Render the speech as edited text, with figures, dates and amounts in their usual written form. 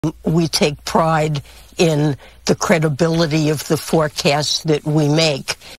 We take pride in the credibility of the forecasts that we make.